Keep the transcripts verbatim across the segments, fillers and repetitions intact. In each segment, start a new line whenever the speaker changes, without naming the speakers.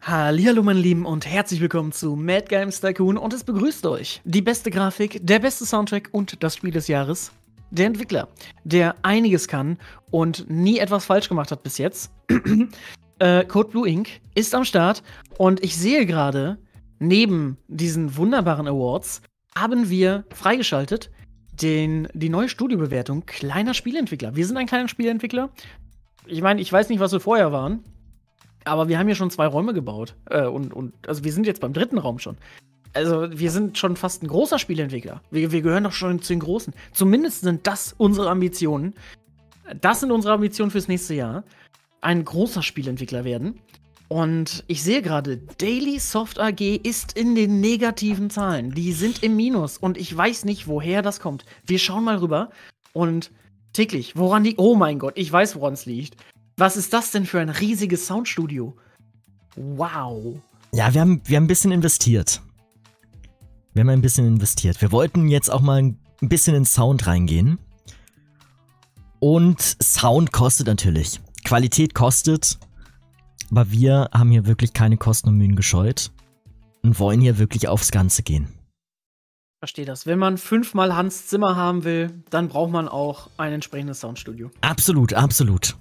Hallihallo meine Lieben und herzlich willkommen zu Mad Games Tycoon und es begrüßt euch die beste Grafik, der beste Soundtrack und das Spiel des Jahres. Der Entwickler, der einiges kann und nie etwas falsch gemacht hat bis jetzt. äh, Code Blue Ink ist am Start und ich sehe gerade, neben diesen wunderbaren Awards haben wir freigeschaltet den, die neue Studiobewertung kleiner Spieleentwickler. Wir sind ein kleiner Spieleentwickler. Ich meine, ich weiß nicht, was wir vorher waren. Aber wir haben hier schon zwei Räume gebaut. Äh, und, und, also wir sind jetzt beim dritten Raum schon. Also wir sind schon fast ein großer Spieleentwickler. Wir, wir gehören doch schon zu den Großen. Zumindest sind das unsere Ambitionen. Das sind unsere Ambitionen fürs nächste Jahr. Ein großer Spieleentwickler werden. Und ich sehe gerade, Daily Soft A G ist in den negativen Zahlen. Die sind im Minus. Und ich weiß nicht, woher das kommt. Wir schauen mal rüber. Und täglich, woran die. Oh mein Gott, ich weiß, woran es liegt. Was ist das denn für ein riesiges Soundstudio? Wow.
Ja, wir haben, wir haben ein bisschen investiert. Wir haben ein bisschen investiert. Wir wollten jetzt auch mal ein bisschen in Sound reingehen. Und Sound kostet natürlich. Qualität kostet. Aber wir haben hier wirklich keine Kosten und Mühen gescheut. Und wollen hier wirklich aufs Ganze gehen.
Verstehe das. Wenn man fünfmal Hans Zimmer haben will, dann braucht man auch ein entsprechendes Soundstudio.
Absolut, absolut.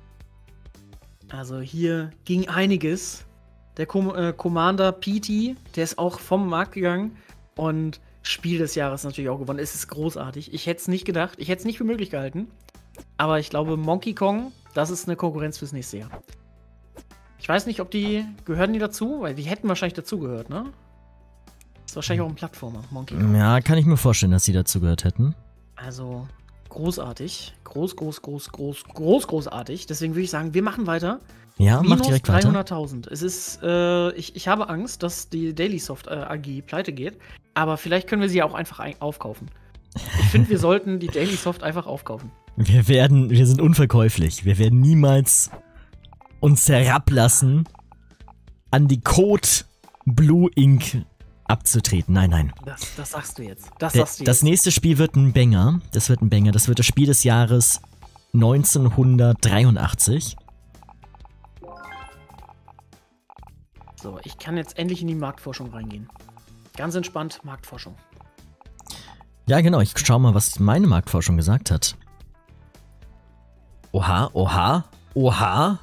Also hier ging einiges. Der Com äh, Commander P T, der ist auch vom Markt gegangen und Spiel des Jahres natürlich auch gewonnen. Es ist großartig. Ich hätte es nicht gedacht. Ich hätte es nicht für möglich gehalten. Aber ich glaube, Monkey Kong, das ist eine Konkurrenz fürs nächste Jahr. Ich weiß nicht, ob die, gehören die dazu? Weil die hätten wahrscheinlich dazugehört, ne? Ist wahrscheinlich auch ein Plattformer, Monkey Kong.
Ja, kann ich mir vorstellen, dass sie dazugehört hätten.
Also großartig. Groß, groß, groß, groß, groß, großartig. Deswegen würde ich sagen, wir machen weiter.
Ja, mach direkt weiter.
dreihunderttausend. Es ist, äh, ich, ich habe Angst, dass die Dailysoft äh, A G pleite geht. Aber vielleicht können wir sie ja auch einfach aufkaufen. Ich finde, wir sollten die Dailysoft einfach aufkaufen.
Wir werden, wir sind unverkäuflich. Wir werden niemals uns herablassen, an die Code Blue Ink abzutreten. Nein, nein.
Das, das sagst du jetzt. Das,
Der,
sagst du
das
jetzt.
nächste Spiel wird ein Banger. Das wird ein Banger. Das wird das Spiel des Jahres neunzehnhundertdreiundachtzig.
So, ich kann jetzt endlich in die Marktforschung reingehen. Ganz entspannt, Marktforschung.
Ja, genau. Ich schau mal, was meine Marktforschung gesagt hat. Oha, oha, oha.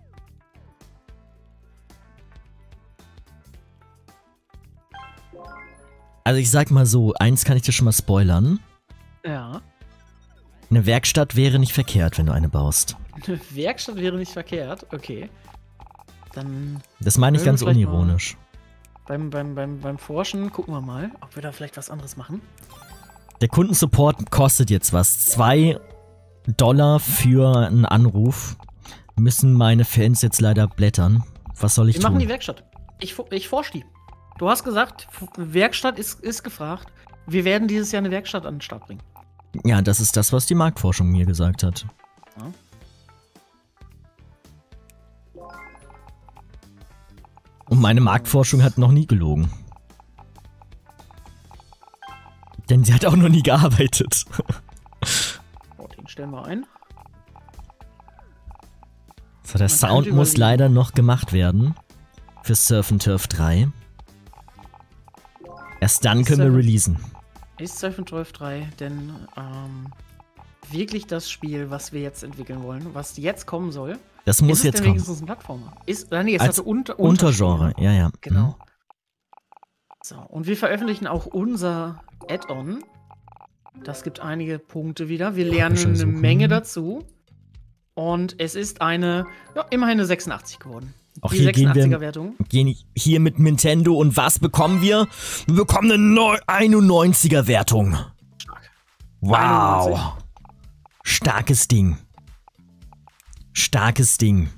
Also ich sag mal so, eins kann ich dir schon mal spoilern.
Ja.
Eine Werkstatt wäre nicht verkehrt, wenn du eine baust.
Eine Werkstatt wäre nicht verkehrt, okay. Dann.
Das meine ich ganz unironisch.
Beim, beim, beim, beim Forschen gucken wir mal, ob wir da vielleicht was anderes machen.
Der Kundensupport kostet jetzt was. Zwei Dollar für einen Anruf. Müssen meine Fans jetzt leider blättern. Was soll ich
wir
tun?
Wir machen die Werkstatt. Ich, ich forsche die. Du hast gesagt, Werkstatt ist, ist gefragt. Wir werden dieses Jahr eine Werkstatt an den Start bringen.
Ja, das ist das, was die Marktforschung mir gesagt hat.
Ja.
Und meine Marktforschung hat noch nie gelogen. Denn sie hat auch noch nie gearbeitet.
Oh, den stellen wir ein.
So, der Sound muss leider noch gemacht werden. Für Surf and Turf drei. Erst dann können wir releasen.
Ist Surf and Turf drei denn ähm, wirklich das Spiel, was wir jetzt entwickeln wollen, was jetzt kommen soll?
Das muss
ist
jetzt
es denn
kommen.
wenigstens ein Plattformer? Ist, oder nee, es
Als
hatte unter,
Untergenre, ja, ja.
Genau.
Mhm.
So, und wir veröffentlichen auch unser Add-on. Das gibt einige Punkte wieder. Wir lernen eine Menge dazu. Und es ist eine, ja, immerhin eine sechsundachtzig geworden.
Auch
die
hier gehen wir
sechsundachtziger-Wertung.
gehen hier mit Nintendo und was bekommen wir? Wir bekommen eine einundneunziger-Wertung.
Stark.
Wow.
einundneunzig.
Starkes Ding. Starkes Ding.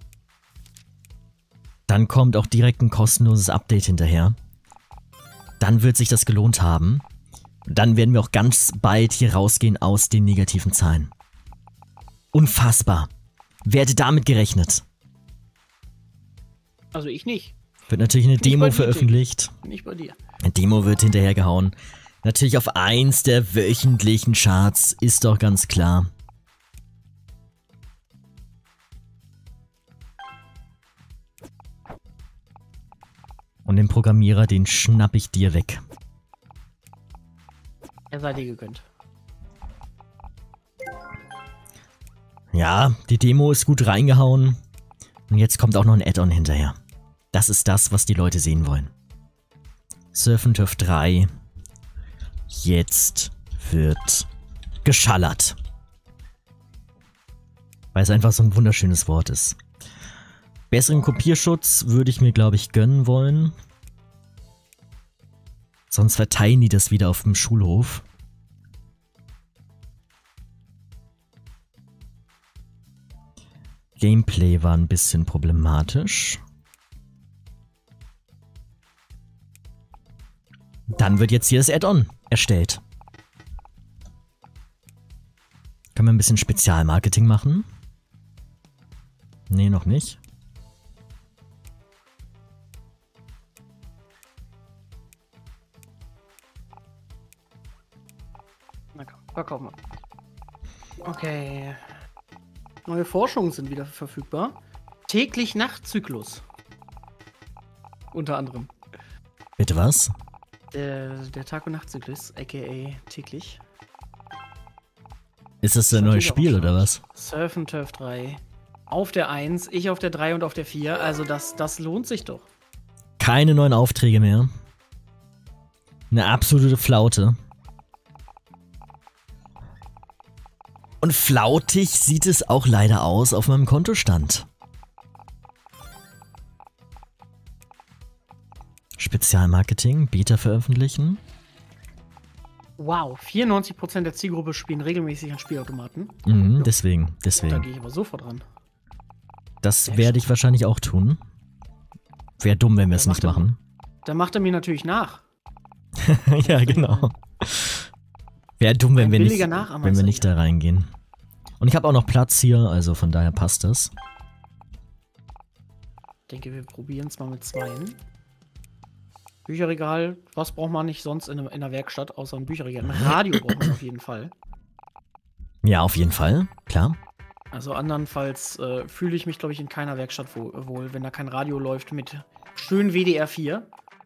Dann kommt auch direkt ein kostenloses Update hinterher. Dann wird sich das gelohnt haben. Dann werden wir auch ganz bald hier rausgehen aus den negativen Zahlen. Unfassbar. Wer hätte damit gerechnet?
Also ich nicht.
Wird natürlich eine
Nicht bei
Demo
dir,
veröffentlicht.
Nicht bei dir.
Eine Demo wird hinterhergehauen. Natürlich auf eins der wöchentlichen Charts, ist doch ganz klar. Und den Programmierer, den schnapp ich dir weg.
Er sei dir gegönnt.
Ja, die Demo ist gut reingehauen. Und jetzt kommt auch noch ein Add-on hinterher. Das ist das, was die Leute sehen wollen. Surf and Turf drei. Jetzt wird geschallert. Weil es einfach so ein wunderschönes Wort ist. Besseren Kopierschutz würde ich mir, glaube ich, gönnen wollen. Sonst verteilen die das wieder auf dem Schulhof. Gameplay war ein bisschen problematisch. Dann wird jetzt hier das Add-on erstellt. Können wir ein bisschen Spezialmarketing machen? Nee, noch nicht.
Na komm, verkaufen wir. Okay. Neue Forschungen sind wieder verfügbar. Täglich Nachtzyklus. Unter anderem.
Bitte was?
Der, der Tag- und Nachtzyklus, aka täglich.
Ist das ein neues Spiel oder was?
Surf and Turf drei. Auf der eins, ich auf der drei und auf der vier. Also das, das lohnt sich doch.
Keine neuen Aufträge mehr. Eine absolute Flaute. Und flautig sieht es auch leider aus auf meinem Kontostand. Spezialmarketing, Beta veröffentlichen.
Wow, vierundneunzig Prozent der Zielgruppe spielen regelmäßig an Spielautomaten.
Mhm,
Ja.
deswegen,
Da
deswegen.
gehe ich aber sofort ran.
Das
Sehr
werde ich wahrscheinlich auch tun. Wäre dumm, wenn wir es
Ja,
nicht
macht er-
machen.
Da macht er mir natürlich nach.
Ja, genau. Wäre dumm, wenn
Ein
wir nicht,
billiger Nachahmer
wenn
ist
wir
er
nicht
hier.
da reingehen. Und ich habe auch noch Platz hier, also von daher passt das.
Ich denke, wir probieren es mal mit zweien. Bücherregal, was braucht man nicht sonst in, in der Werkstatt, außer ein Bücherregal? Ein Radio braucht man auf jeden Fall.
Ja, auf jeden Fall, klar.
Also andernfalls äh, fühle ich mich, glaube ich, in keiner Werkstatt wo, wohl, wenn da kein Radio läuft mit schön W D R vier.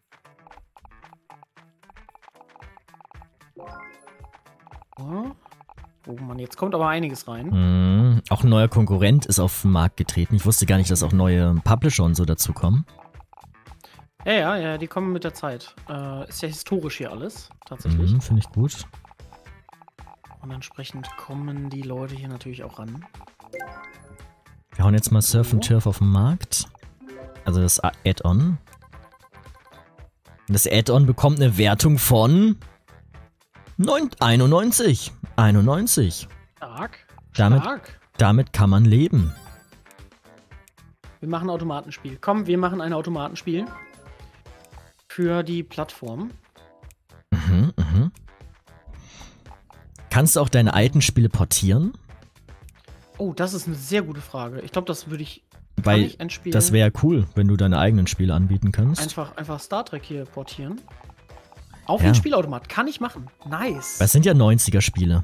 Ja. Oh Mann, jetzt kommt aber einiges rein.
Mhm. Auch ein neuer Konkurrent ist auf den Markt getreten. Ich wusste gar nicht, dass auch neue Publisher und so dazukommen.
Ja, ja, ja, die kommen mit der Zeit. Äh, ist ja historisch hier alles, tatsächlich.
Mhm, finde ich gut.
Und entsprechend kommen die Leute hier natürlich auch ran.
Wir hauen jetzt mal Surf and
So.
Turf auf den Markt. Also das Add-on. Und das Add-on bekommt eine Wertung von neun- einundneunzig. einundneunzig.
Stark.
Damit-
Stark.
Damit kann man leben.
Wir machen ein Automatenspiel. Komm, wir machen ein Automatenspiel. Für die Plattform.
Mhm, mhm. Kannst du auch deine alten Spiele portieren?
Oh, das ist eine sehr gute Frage. Ich glaube, das würde ich. Kann
Weil
ich ein Spiel
das wäre ja cool, wenn du deine eigenen Spiele anbieten kannst.
einfach, einfach Star Trek hier portieren. Auf
Ja.
den Spielautomat. Kann ich machen. Nice.
Das sind ja neunziger Spiele.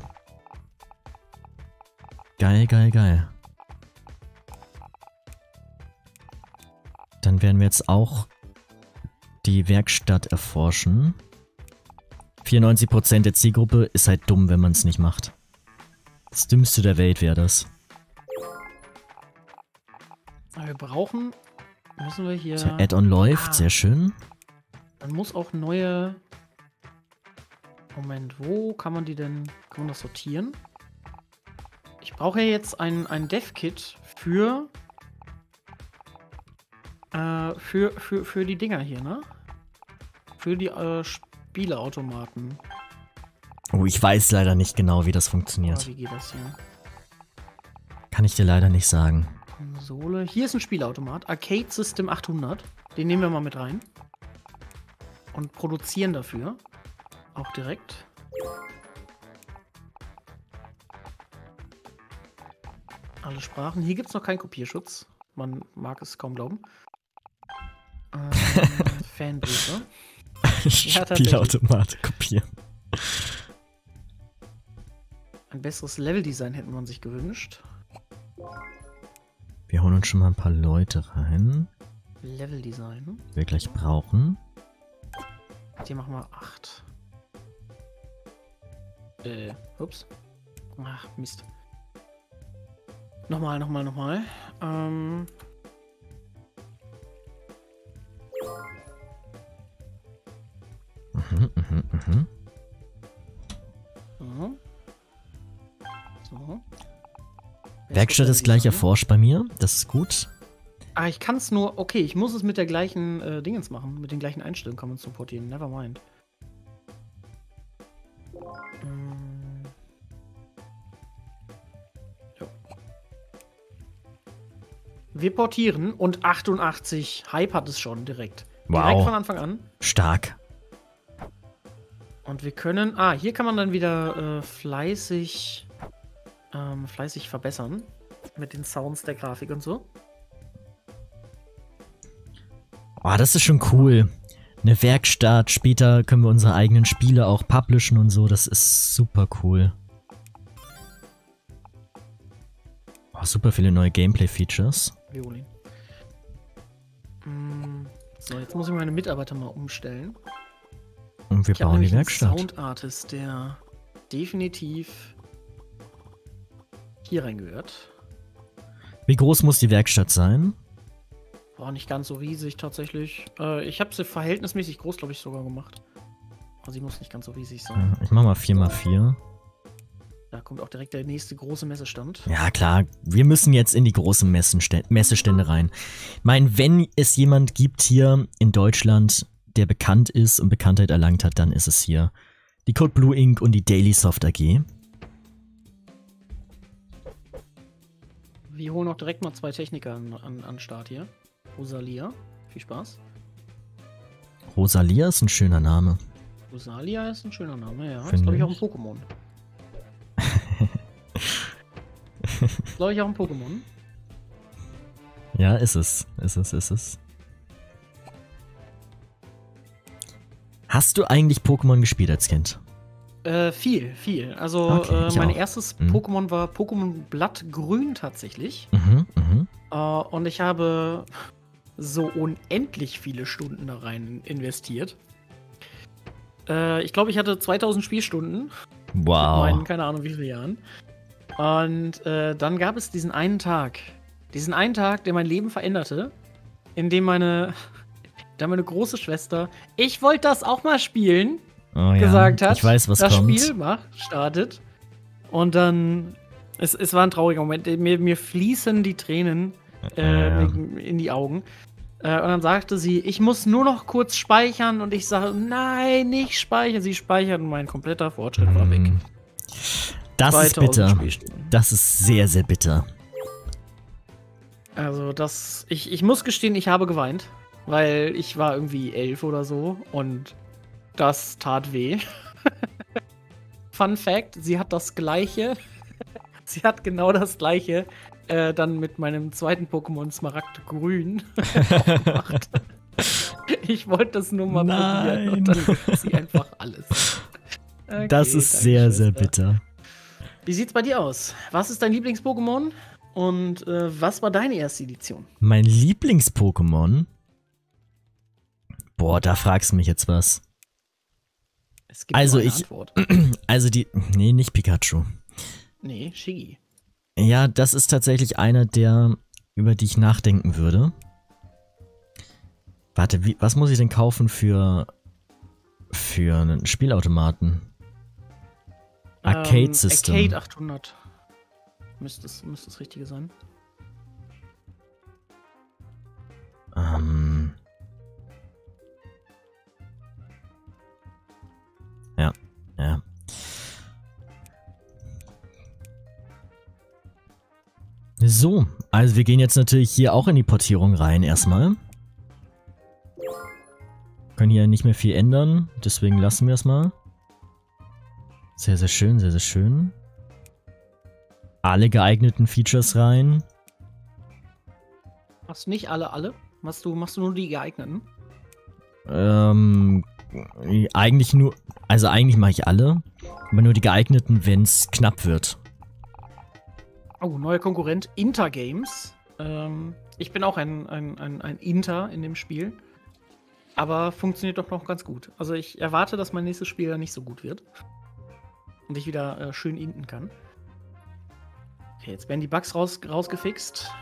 Geil, geil, geil. Dann werden wir jetzt auch die Werkstatt erforschen. vierundneunzig Prozent der Zielgruppe ist halt dumm, wenn man es nicht macht. Das Dümmste der Welt wäre das.
Wir brauchen. Müssen wir hier.
Der Add-on läuft,
Ah.
sehr schön.
Man muss auch neue. Moment, wo kann man die denn. Kann man das sortieren? Ich brauche ja jetzt ein, ein Dev-Kit für. Äh, für, für, für die Dinger hier, ne? Für die äh, Spieleautomaten.
Oh, ich weiß leider nicht genau, wie das
Oder
funktioniert.
wie geht das hier?
Kann ich dir leider nicht sagen.
Konsole. Hier ist ein Spielautomat. Arcade System achthundert. Den nehmen wir mal mit rein. Und produzieren dafür. Auch direkt. Alle Sprachen. Hier gibt es noch keinen Kopierschutz. Man mag es kaum glauben. Ähm, Fanbriefe.
Spielautomat kopieren.
Ein besseres Leveldesign hätte man sich gewünscht.
Wir holen uns schon mal ein paar Leute rein.
Leveldesign.
Wir gleich brauchen.
Hier machen wir acht. Äh, ups. Ach, Mist. Nochmal, nochmal, nochmal. Ähm.
Mhm, mhm, mhm.
So. So.
Werkstatt ist gleich erforscht bei mir. Das ist gut.
Ah, ich kann es nur. Okay, ich muss es mit der gleichen äh, Dingens machen. Mit den gleichen Einstellungen kann man es supportieren. Never mind. Hm. Jo. Wir portieren und achtundachtzig Hype hat es schon direkt.
Wow.
Direkt von Anfang an.
Stark.
Und wir können. Ah, hier kann man dann wieder äh, fleißig. Ähm, fleißig verbessern. Mit den Sounds der Grafik und so.
Oh, das ist schon cool. Eine Werkstatt. Später können wir unsere eigenen Spiele auch publishen und so. Das ist super cool. Oh, super viele neue Gameplay-Features.
Violin. Mm, so, jetzt muss ich meine Mitarbeiter mal umstellen.
Und wir
Ich habe
bauen die
nämlich einen
Werkstatt.
Sound Artist, der definitiv hier reingehört.
Wie groß muss die Werkstatt sein?
War nicht ganz so riesig tatsächlich. Äh, ich habe sie verhältnismäßig groß, glaube ich, sogar gemacht. Aber sie muss nicht ganz so riesig sein.
Ja, ich mach mal vier mal vier.
Da kommt auch direkt der nächste große Messestand.
Ja, klar. Wir müssen jetzt in die großen Messenstä- Messestände rein. Ich meine, wenn es jemand gibt hier in Deutschland, der bekannt ist und Bekanntheit erlangt hat, dann ist es hier die Code Blue Incorporated und die Dailysoft A G.
Wir holen auch direkt mal zwei Techniker an, an, an Start hier. Rosalia, viel Spaß.
Rosalia ist ein schöner Name.
Rosalia ist ein schöner Name, ja.
Finde
Ist, glaube ich, auch ein
ich.
Pokémon. Ist, glaube ich, auch ein Pokémon.
Ja, ist es. Ist es, ist es. Hast du eigentlich Pokémon gespielt als Kind?
Äh, viel, viel. Also,
Okay,
äh,
ich
mein
auch.
erstes
Mhm.
Pokémon war Pokémon Blattgrün tatsächlich.
Mhm, mhm.
Äh, und ich habe so unendlich viele Stunden da rein investiert. Äh, ich glaube, ich hatte zweitausend Spielstunden.
Wow.
Mit meinen, keine Ahnung, wie viele Jahren. Und äh, dann gab es diesen einen Tag. Diesen einen Tag, der mein Leben veränderte. In dem meine, da meine große Schwester, ich wollte das auch mal spielen,
Oh, ja.
gesagt hat.
Ich weiß, was
das
kommt.
Spiel macht, startet. Und dann, es, es war ein trauriger Moment. Mir, mir fließen die Tränen äh,
Ja.
in die Augen. Äh, und dann sagte sie, ich muss nur noch kurz speichern. Und ich sage, nein, nicht speichern. Sie speichert und mein kompletter Fortschritt war weg.
Mm. Das ist
zweitausend
bitter.
Spielstunden.
Das ist sehr, sehr bitter.
Also das, ich, ich muss gestehen, ich habe geweint, weil ich war irgendwie elf oder so und das tat weh. Fun Fact, sie hat das gleiche, sie hat genau das gleiche äh, dann mit meinem zweiten Pokémon Smaragd-Grün gemacht. Ich wollte das nur mal probieren und dann wird sie einfach alles. Okay,
Das ist
danke,
sehr, sehr
Schwester.
bitter.
Wie sieht's bei dir aus? Was ist dein Lieblings-Pokémon? Und äh, was war deine erste Edition?
Mein Lieblings-Pokémon? Boah, da fragst du mich jetzt was.
Es gibt
Also
nur eine
ich-
Antwort.
Also die. Nee, nicht Pikachu.
Nee, Shiggy.
Ja, das ist tatsächlich einer, der, über die ich nachdenken würde. Warte, wie, was muss ich denn kaufen für. für einen Spielautomaten? Arcade
Ähm,
System.
Arcade achthundert. Müsste es, müsste das Richtige sein.
Ähm. Ja, ja. So, also wir gehen jetzt natürlich hier auch in die Portierung rein erstmal. Können hier nicht mehr viel ändern, deswegen lassen wir es mal. Sehr, sehr schön, sehr, sehr schön. Alle geeigneten Features rein.
Machst du nicht alle, alle? Machst du, machst du nur die geeigneten?
Ähm, eigentlich nur, also eigentlich mache ich alle, aber nur die geeigneten, wenn es knapp wird.
Oh, neuer Konkurrent Intergames. Ähm, ich bin auch ein, ein, ein, ein Inter in dem Spiel. Aber funktioniert doch noch ganz gut. Also ich erwarte, dass mein nächstes Spiel dann nicht so gut wird. Und ich wieder äh, schön inten kann. Okay, jetzt werden die Bugs raus, rausgefixt.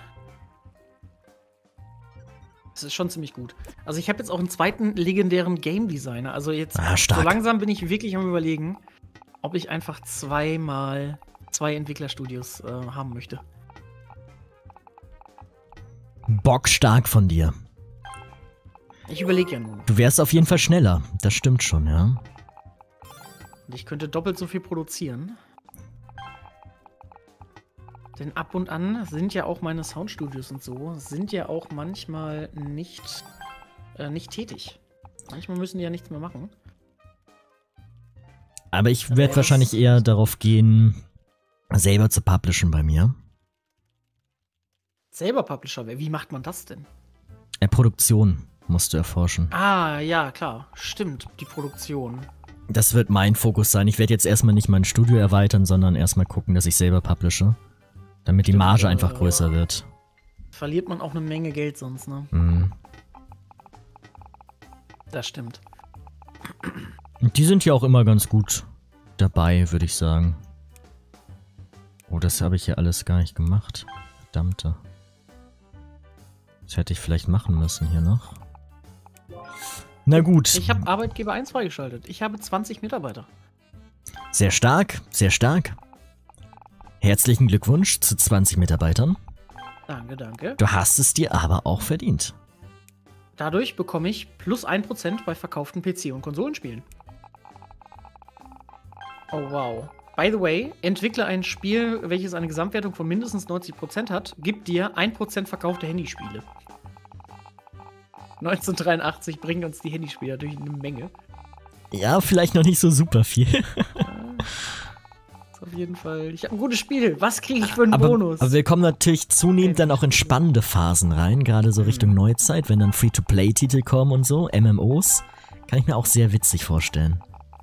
Das ist schon ziemlich gut. Also ich habe jetzt auch einen zweiten legendären Game Designer. Also jetzt
ah,
so langsam bin ich wirklich am Überlegen, ob ich einfach zweimal zwei Entwicklerstudios äh, haben möchte.
Bockstark von dir.
Ich überlege ja nun.
Du wärst auf jeden Fall schneller. Das stimmt schon, ja.
Und ich könnte doppelt so viel produzieren. Denn ab und an sind ja auch meine Soundstudios und so, sind ja auch manchmal nicht, äh, nicht tätig. Manchmal müssen die ja nichts mehr machen.
Aber ich werde wahrscheinlich eher darauf gehen, selber zu publishen bei mir.
Selber Publisher, wie macht man das denn?
Äh, Produktion musst du erforschen.
Ah, ja, klar. Stimmt, die Produktion.
Das wird mein Fokus sein. Ich werde jetzt erstmal nicht mein Studio erweitern, sondern erstmal gucken, dass ich selber publische. Damit die Marge
Stimmt,
einfach
äh,
größer wird.
Verliert man auch eine Menge Geld sonst, ne?
Mhm.
Das stimmt.
Und die sind ja auch immer ganz gut dabei, würde ich sagen. Oh, das habe ich ja alles gar nicht gemacht. Verdammte. Das hätte ich vielleicht machen müssen hier noch. Na gut.
Ich habe Arbeitgeber eins freigeschaltet. Ich habe zwanzig Mitarbeiter.
Sehr stark, sehr stark. Herzlichen Glückwunsch zu zwanzig Mitarbeitern.
Danke, danke.
Du hast es dir aber auch verdient.
Dadurch bekomme ich plus ein Prozent bei verkauften P C- und Konsolenspielen. Oh, wow. By the way, entwickle ein Spiel, welches eine Gesamtwertung von mindestens neunzig Prozent hat, gibt dir ein Prozent verkaufte Handyspiele. neunzehnhundertdreiundachtzig bringen uns die Handyspiele durch eine Menge.
Ja, vielleicht noch nicht so super viel.
Auf jeden Fall. Ich habe ein gutes Spiel. Was kriege ich für einen
aber,
Bonus?
Aber wir kommen natürlich zunehmend dann auch in spannende Phasen rein, gerade so Richtung Neuzeit, wenn dann Free-to-Play-Titel kommen und so, M M Os. Kann ich mir auch sehr witzig vorstellen.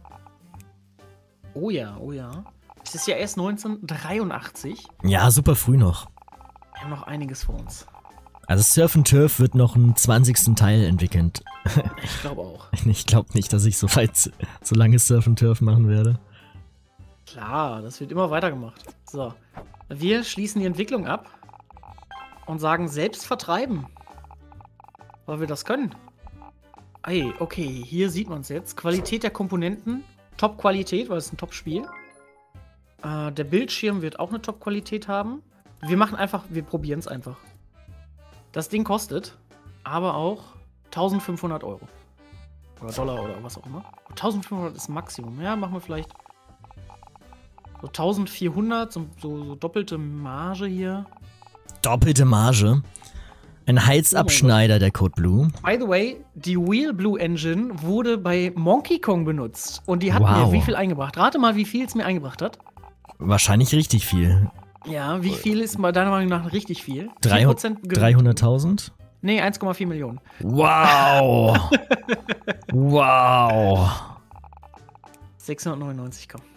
Oh ja, oh ja. Es ist ja erst neunzehnhundertdreiundachtzig.
Ja, super früh noch.
Wir haben noch einiges vor uns.
Also Surf and Turf wird noch einen zwanzigsten Teil entwickeln.
Ich glaube auch.
Ich glaube nicht, dass ich so weit, so lange Surf and Turf machen werde.
Klar, das wird immer weitergemacht. So, wir schließen die Entwicklung ab und sagen selbst vertreiben. Weil wir das können. Ey, okay, hier sieht man es jetzt. Qualität der Komponenten, Top-Qualität, weil es ein Top-Spiel. Äh, der Bildschirm wird auch eine Top-Qualität haben. Wir machen einfach, wir probieren es einfach. Das Ding kostet aber auch eintausendfünfhundert Euro. Oder Dollar oder was auch immer. eintausendfünfhundert ist Maximum. Ja, machen wir vielleicht so eintausendvierhundert, so, so, so doppelte Marge hier.
Doppelte Marge? Ein Halsabschneider, der Code Blue.
By the way, die Wheel Blue Engine wurde bei Monkey Kong benutzt. Und die hat
Wow.
mir wie viel eingebracht? Rate mal, wie viel es mir eingebracht hat.
Wahrscheinlich richtig viel.
Ja, wie viel ist mal deiner Meinung nach richtig viel?
dreihunderttausend?
Nee, eins Komma vier Millionen.
Wow! Wow!
sechshundertneunundneunzig, komm.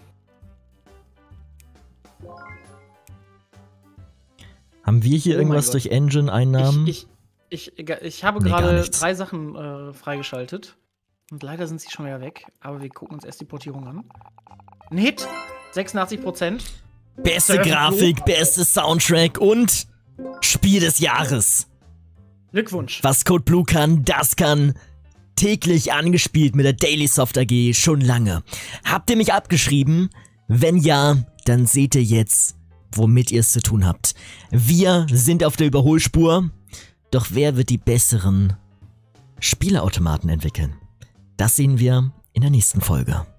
Haben wir hier
Oh
irgendwas
mein
durch Engine-Einnahmen?
Ich, ich, ich, ich habe
Nee, gar
gerade
nichts.
drei Sachen äh, freigeschaltet. Und leider sind sie schon wieder weg. Aber wir gucken uns erst die Portierung an. Ein Hit! sechsundachtzig Prozent.
Beste
Surf
Grafik, bestes Soundtrack und Spiel des Jahres.
Glückwunsch.
Was Code Blue kann, das kann täglich angespielt mit der Daily Soft A G schon lange. Habt ihr mich abgeschrieben? Wenn ja, dann seht ihr jetzt, womit ihr es zu tun habt. Wir sind auf der Überholspur, doch wer wird die besseren Spieleautomaten entwickeln? Das sehen wir in der nächsten Folge.